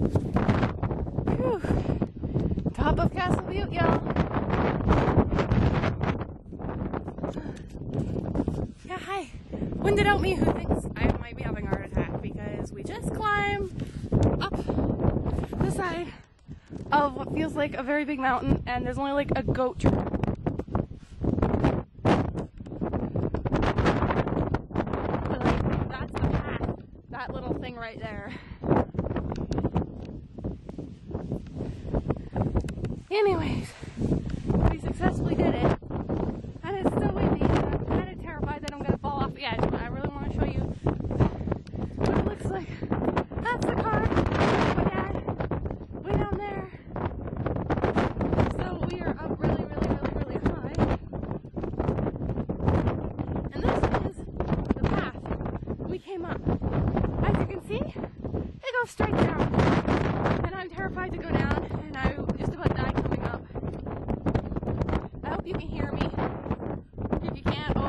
Whew. Top of Castle Butte, y'all. Yeah, hi. Wind it out me who thinks I might be having a heart attack because we just climbed up the side of what feels like a very big mountain and there's only like a goat trail. That's the path. That little thing right there. Anyways, we successfully did it. And it's still windy, and I'm kind of terrified that I'm going to fall off the edge, but I really want to show you what it looks like. That's the car. My dad, way down there. So we are up really, really, really, really high. And this is the path we came up. As you can see, it goes straight down. And I'm terrified to go down, and I just about died coming up. I hope you can hear me. If you can't,